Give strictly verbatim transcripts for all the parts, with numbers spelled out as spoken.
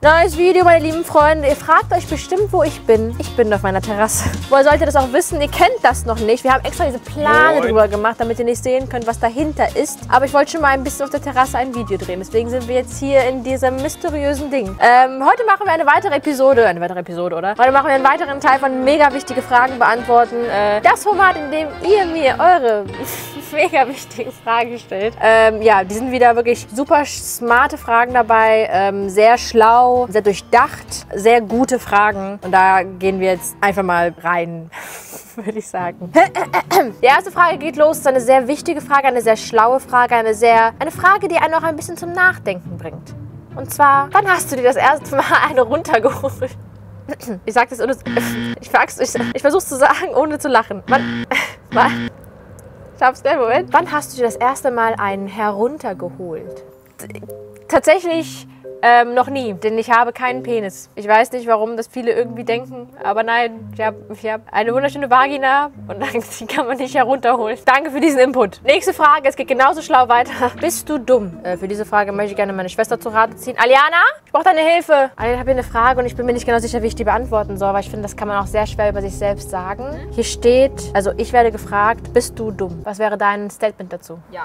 Neues Video, meine lieben Freunde. Ihr fragt euch bestimmt, wo ich bin. Ich bin auf meiner Terrasse. Woher sollt ihr das auch wissen? Ihr kennt das noch nicht. Wir haben extra diese Plane Moin. drüber gemacht, damit ihr nicht sehen könnt, was dahinter ist. Aber ich wollte schon mal ein bisschen auf der Terrasse ein Video drehen. Deswegen sind wir jetzt hier in diesem mysteriösen Ding. Ähm, heute machen wir eine weitere Episode. Eine weitere Episode, oder? Heute machen wir einen weiteren Teil von mega wichtige Fragen beantworten. Äh, das Format, in dem ihr mir eure mega wichtigen Fragen stellt. Ähm, ja, die sind wieder wirklich super smarte Fragen dabei. Ähm, sehr schlau. Sehr durchdacht, sehr gute Fragen. Und da gehen wir jetzt einfach mal rein, würde ich sagen. Die erste Frage geht los. Das ist eine sehr wichtige Frage, eine sehr schlaue Frage, eine sehr, eine Frage, die einen auch ein bisschen zum Nachdenken bringt. Und zwar, wann hast du dir das erste Mal eine runtergeholt? Ich sag das ohne, ich, ich, ich versuch's zu sagen, ohne zu lachen. Wann, wann, ich hab's gleich, Moment. Wann hast du dir das erste Mal einen heruntergeholt? Tatsächlich Ähm, noch nie, denn ich habe keinen Penis. Ich weiß nicht, warum das viele irgendwie denken, aber nein, ich habe ich hab eine wunderschöne Vagina und die kann man nicht herunterholen. Danke für diesen Input. Nächste Frage, es geht genauso schlau weiter. Bist du dumm? Äh, für diese Frage möchte ich gerne meine Schwester zu Rate ziehen. Aliana, ich brauche deine Hilfe. Aliana, ich habe hier eine Frage und ich bin mir nicht genau sicher, wie ich die beantworten soll, weil ich finde, das kann man auch sehr schwer über sich selbst sagen. Hier steht, also ich werde gefragt, bist du dumm? Was wäre dein Statement dazu? Ja.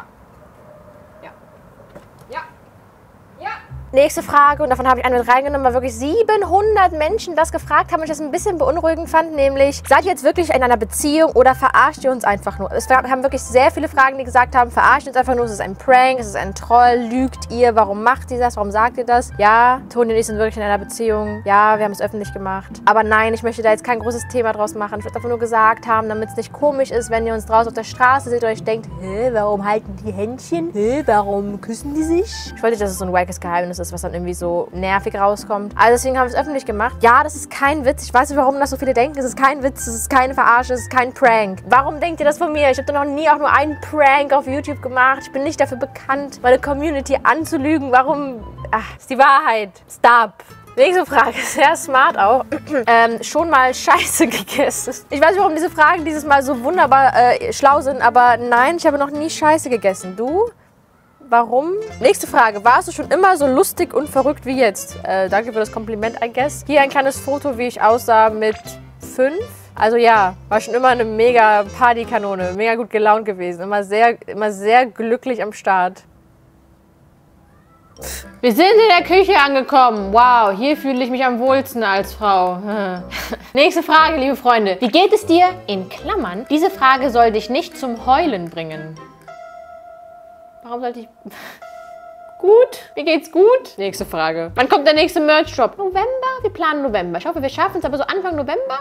Ja. Ja. Ja. Nächste Frage, und davon habe ich eine mit reingenommen, weil wirklich siebenhundert Menschen das gefragt haben und ich das ein bisschen beunruhigend fand, nämlich, seid ihr jetzt wirklich in einer Beziehung oder verarscht ihr uns einfach nur? Es haben wirklich sehr viele Fragen, die gesagt haben, verarscht ihr uns einfach nur, es ist ein Prank, es ist ein Troll, lügt ihr, warum macht ihr das, warum sagt ihr das? Ja, Toni und ich sind wirklich in einer Beziehung, ja, wir haben es öffentlich gemacht, aber nein, ich möchte da jetzt kein großes Thema draus machen, ich würde einfach nur gesagt haben, damit es nicht komisch ist, wenn ihr uns draußen auf der Straße seht und euch denkt, hä, warum halten die Händchen? Hä, warum küssen die sich? Ich wollte nicht, dass es so ein wackes Geheimnis ist, was dann irgendwie so nervig rauskommt. Also deswegen haben wir es öffentlich gemacht. Ja, das ist kein Witz. Ich weiß nicht, warum das so viele denken. Es ist kein Witz, es ist keine Verarsche, es ist kein Prank. Warum denkt ihr das von mir? Ich habe doch noch nie auch nur einen Prank auf YouTube gemacht. Ich bin nicht dafür bekannt, meine Community anzulügen. Warum? Ach, ist die Wahrheit. Stop. Nächste Frage, sehr smart auch. ähm, schon mal Scheiße gegessen. Ich weiß nicht, warum diese Fragen dieses Mal so wunderbar äh, schlau sind, aber nein, ich habe noch nie Scheiße gegessen. Du? Warum? Nächste Frage. Warst du schon immer so lustig und verrückt wie jetzt? Äh, danke für das Kompliment, I guess. Hier ein kleines Foto, wie ich aussah mit fünf. Also ja, war schon immer eine mega Partykanone, mega gut gelaunt gewesen. Immer sehr, immer sehr glücklich am Start. Wir sind in der Küche angekommen. Wow, hier fühle ich mich am wohlsten als Frau. Nächste Frage, liebe Freunde. Wie geht es dir? In Klammern. Diese Frage soll dich nicht zum Heulen bringen. Warum sollte ich... Gut. Mir geht's gut. Nächste Frage. Wann kommt der nächste Merch-Drop? November? Wir planen November. Ich hoffe, wir schaffen es aber so Anfang November.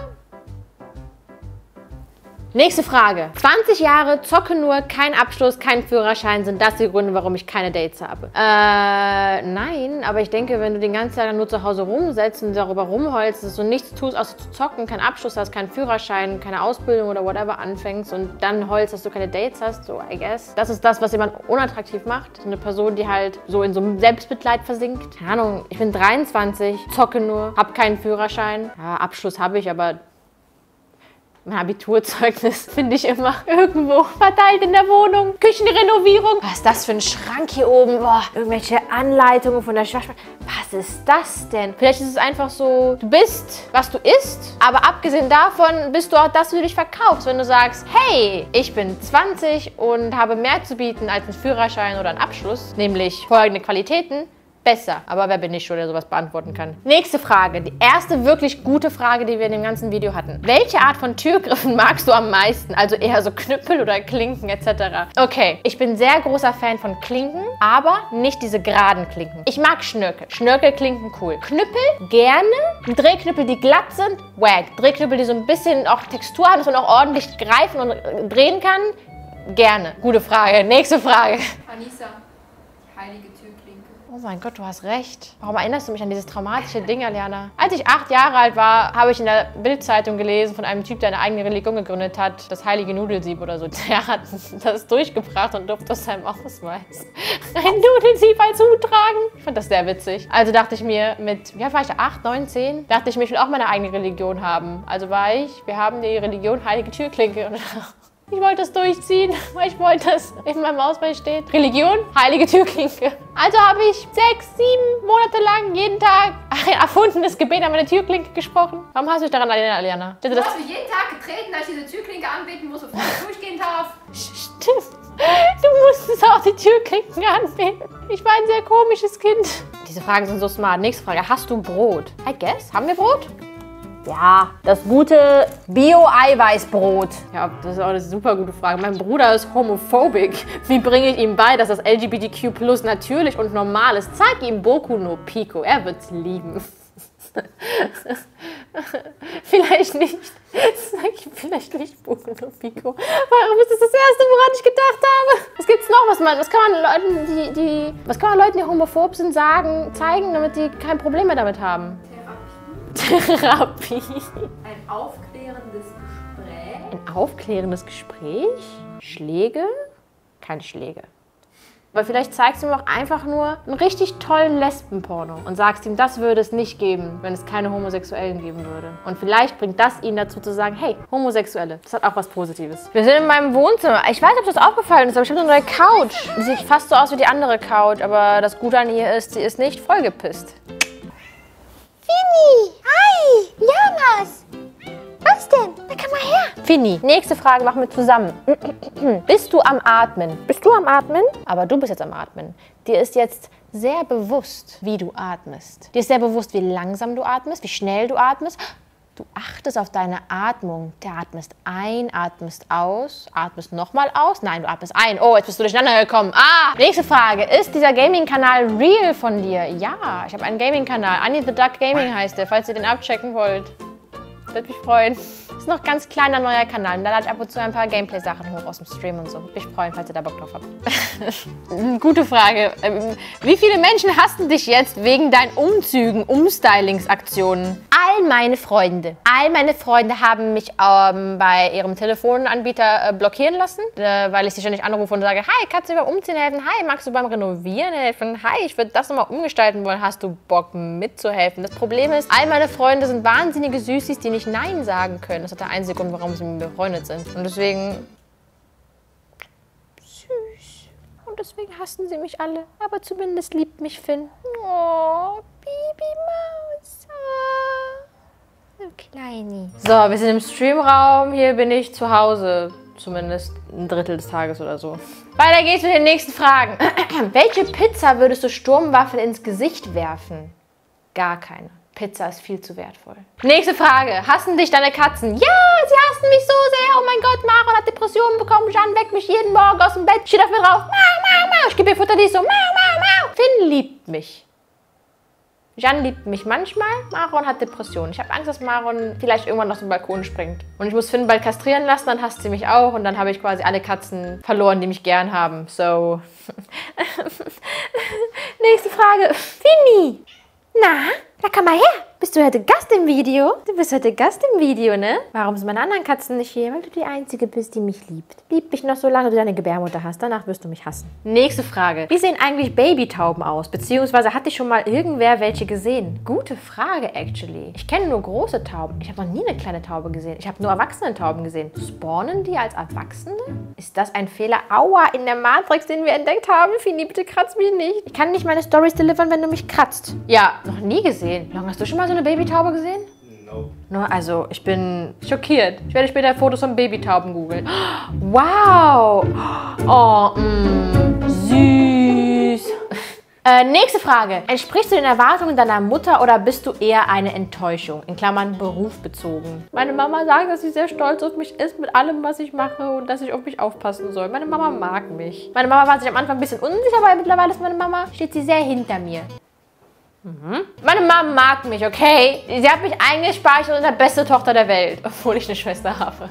Nächste Frage. zwanzig Jahre, zocke nur, kein Abschluss, kein Führerschein. Sind das die Gründe, warum ich keine Dates habe? Äh, nein. Aber ich denke, wenn du den ganzen Tag nur zu Hause rumsetzt und darüber rumheulst, dass du nichts tust, außer zu zocken, keinen Abschluss hast, keinen Führerschein, keine Ausbildung oder whatever anfängst und dann heulst, dass du keine Dates hast, so I guess. Das ist das, was jemand unattraktiv macht. So eine Person, die halt so in so einem Selbstmitleid versinkt. Keine Ahnung, ich bin dreiundzwanzig, zocke nur, habe keinen Führerschein. Ja, Abschluss habe ich, aber... Mein Abiturzeugnis finde ich immer irgendwo verteilt in der Wohnung. Küchenrenovierung. Was ist das für ein Schrank hier oben? Boah, irgendwelche Anleitungen von der Schwachspanne. Was ist das denn? Vielleicht ist es einfach so, du bist, was du isst. Aber abgesehen davon bist du auch das, wie du dich verkaufst. Wenn du sagst, hey, ich bin zwanzig und habe mehr zu bieten als einen Führerschein oder einen Abschluss, nämlich folgende Qualitäten. Besser. Aber wer bin ich schon, der sowas beantworten kann? Nächste Frage. Die erste wirklich gute Frage, die wir in dem ganzen Video hatten. Welche Art von Türgriffen magst du am meisten? Also eher so Knüppel oder Klinken et cetera. Okay, ich bin sehr großer Fan von Klinken, aber nicht diese geraden Klinken. Ich mag Schnörkel. Schnörkelklinken cool. Knüppel gerne. Drehknüppel, die glatt sind, wack. Drehknüppel, die so ein bisschen auch Textur haben, dass man auch ordentlich greifen und drehen kann, gerne. Gute Frage. Nächste Frage. Anissa, die heilige Türklinke. Oh mein Gott, du hast recht. Warum erinnerst du mich an dieses traumatische Ding, Aliana? Als ich acht Jahre alt war, habe ich in der Bild-Zeitung gelesen von einem Typ, der eine eigene Religion gegründet hat. Das heilige Nudelsieb oder so. Der hat das durchgebracht und durfte aus seinem Ausweis ein Nudelsieb als Hut tragen. Ich fand das sehr witzig. Also dachte ich mir mit, wie alt war ich da? acht, neun, zehn? Dachte ich mir, ich will auch meine eigene Religion haben. Also war ich, wir haben die Religion heilige Türklinke. Und Ich wollte das durchziehen, weil ich wollte, dass in meinem Ausweis steht. Religion, heilige Türklinke. Also habe ich sechs, sieben Monate lang jeden Tag ein erfundenes Gebet an meine Türklinke gesprochen. Warum hast du dich daran erinnert, Aliana? Du hast mich jeden Tag getreten, dass ich diese Türklinke anbeten muss, bevor ich durchgehen darf. Stimmt. Du musstest auch die Türklinken anbeten. Ich war ein sehr komisches Kind. Diese Fragen sind so smart. Nächste Frage. Hast du Brot? I guess. Haben wir Brot? Ja, das gute Bio-Eiweißbrot. Ja, das ist auch eine super gute Frage. Mein Bruder ist homophobic. Wie bringe ich ihm bei, dass das L G B T Q plus natürlich und normal ist? Zeig ihm Boku no Pico. Er wird's lieben. Vielleicht nicht. Sag ich vielleicht nicht Boku no Pico. Warum ist das das Erste, woran ich gedacht habe? Was gibt's noch? Was, man, was kann man Leuten, die, die, was kann man Leuten, die homophob sind, sagen, zeigen, damit die kein Problem mehr damit haben? Therapie. Ein aufklärendes Gespräch. Ein aufklärendes Gespräch? Schläge? Keine Schläge. Aber vielleicht zeigst du ihm auch einfach nur einen richtig tollen Lesbenporno und sagst ihm, das würde es nicht geben, wenn es keine Homosexuellen geben würde. Und vielleicht bringt das ihn dazu zu sagen, hey, Homosexuelle, das hat auch was Positives. Wir sind in meinem Wohnzimmer. Ich weiß nicht, ob das aufgefallen ist, aber ich habe eine neue Couch. Die sieht fast so aus wie die andere Couch, aber das Gute an ihr ist, sie ist nicht vollgepisst. Finny! Hi! Jonas! Was denn? Na, komm mal her! Finny, nächste Frage machen wir zusammen. Bist du am Atmen? Bist du am Atmen? Aber du bist jetzt am Atmen. Dir ist jetzt sehr bewusst, wie du atmest. Dir ist sehr bewusst, wie langsam du atmest, wie schnell du atmest. Du achtest auf deine Atmung. Du atmest ein, atmest aus, atmest nochmal aus. Nein, du atmest ein. Oh, jetzt bist du durcheinander gekommen. Ah! Nächste Frage. Ist dieser Gaming-Kanal real von dir? Ja, ich habe einen Gaming-Kanal. Annie the Duck Gaming heißt der, falls ihr den abchecken wollt. Würde mich freuen. Ist noch ein ganz kleiner neuer Kanal. Da lade ich ab und zu ein paar Gameplay-Sachen hoch aus dem Stream und so. Würde mich freuen, falls ihr da Bock drauf habt. Gute Frage. Wie viele Menschen hassen dich jetzt wegen deinen Umzügen, Umstylingsaktionen? All meine Freunde. All meine Freunde haben mich ähm, bei ihrem Telefonanbieter äh, blockieren lassen, äh, weil ich sie ständig anrufe und sage, hi, kannst du beim Umziehen helfen? Hi, magst du beim Renovieren helfen? Hi, ich würde das nochmal umgestalten wollen. Hast du Bock mitzuhelfen? Das Problem ist, all meine Freunde sind wahnsinnige Süßis, die nicht Nein sagen können. Das ist der einzige Grund, warum sie mit mir befreundet sind. Und deswegen... Süß. Und deswegen hassen sie mich alle. Aber zumindest liebt mich Finn. Oh, Babymaus. Oh, so kleini. So, wir sind im Streamraum. Hier bin ich zu Hause. Zumindest ein Drittel des Tages oder so. Weiter geht's mit den nächsten Fragen. Welche Pizza würdest du Sturmwaffen ins Gesicht werfen? Gar keine. Pizza ist viel zu wertvoll. Nächste Frage. Hassen dich deine Katzen? Ja, sie hassen mich so sehr. Oh mein Gott, Maron hat Depressionen bekommen. Jan weckt mich jeden Morgen aus dem Bett, steht auf mir drauf. Mau, mau, mau. Ich gebe ihr Futter, die ist so mau, mau, mau. Finn liebt mich. Jan liebt mich manchmal. Maron hat Depressionen. Ich habe Angst, dass Maron vielleicht irgendwann aus dem Balkon springt. Und ich muss Finn bald kastrieren lassen, dann hasst sie mich auch. Und dann habe ich quasi alle Katzen verloren, die mich gern haben. So. Nächste Frage. Finny. Na, da komm mal her. Bist du heute Gast im Video? Du bist heute Gast im Video, ne? Warum sind meine anderen Katzen nicht hier? Weil du die Einzige bist, die mich liebt. Lieb mich noch, solange du deine Gebärmutter hast. Danach wirst du mich hassen. Nächste Frage. Wie sehen eigentlich Babytauben aus? Beziehungsweise hat dich schon mal irgendwer welche gesehen? Gute Frage, actually. Ich kenne nur große Tauben. Ich habe noch nie eine kleine Taube gesehen. Ich habe nur Erwachsenen-Tauben gesehen. Spawnen die als Erwachsene? Ist das ein Fehler? Aua, in der Matrix, den wir entdeckt haben. Fini, bitte kratz mich nicht. Ich kann nicht meine Storys delivern, wenn du mich kratzt. Ja, noch nie gesehen. Long, hast du schon mal so eine Babytaube gesehen? No. No, also, ich bin schockiert. Ich werde später Fotos von Babytauben googeln. Wow! Oh, mh, süß. Äh, nächste Frage. Entsprichst du den Erwartungen deiner Mutter oder bist du eher eine Enttäuschung? In Klammern berufsbezogen. Meine Mama sagt, dass sie sehr stolz auf mich ist mit allem, was ich mache und dass ich auf mich aufpassen soll. Meine Mama mag mich. Meine Mama war sich am Anfang ein bisschen unsicher, aber mittlerweile ist meine Mama, steht sie sehr hinter mir. Mhm. Meine Mama mag mich, okay? Sie hat mich eingespeichert und der beste Tochter der Welt, obwohl ich eine Schwester habe.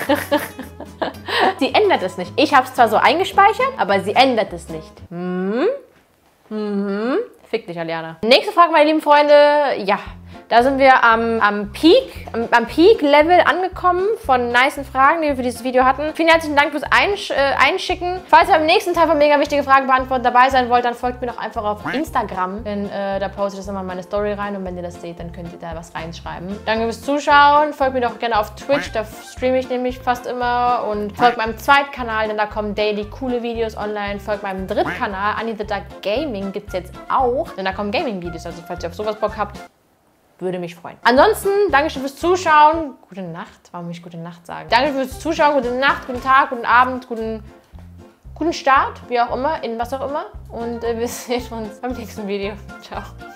Sie ändert es nicht. Ich habe es zwar so eingespeichert, aber sie ändert es nicht. Mhm. Mhm. Fick dich, Aliana. Nächste Frage, meine lieben Freunde. Ja. Da sind wir am, am Peak, am, am Peak-Level angekommen von nicen Fragen, die wir für dieses Video hatten. Vielen herzlichen Dank fürs Einsch äh, Einschicken. Falls ihr beim nächsten Teil von Mega Wichtige Fragen beantworten dabei sein wollt, dann folgt mir doch einfach auf Instagram, denn äh, da poste ich das immer in meine Story rein und wenn ihr das seht, dann könnt ihr da was reinschreiben. Danke fürs Zuschauen. Folgt mir doch gerne auf Twitch, da streame ich nämlich fast immer und folgt meinem zweiten Kanal, denn da kommen daily coole Videos online. Folgt meinem dritten Kanal, Anni the Duck Gaming, gibt es jetzt auch, denn da kommen Gaming-Videos, also falls ihr auf sowas Bock habt, würde mich freuen. Ansonsten, Dankeschön fürs Zuschauen. Gute Nacht. Warum muss ich gute Nacht sagen? Danke fürs Zuschauen. Gute Nacht, guten Tag, guten Abend, guten, guten Start, wie auch immer, in was auch immer. Und äh, wir sehen uns beim nächsten Video. Ciao.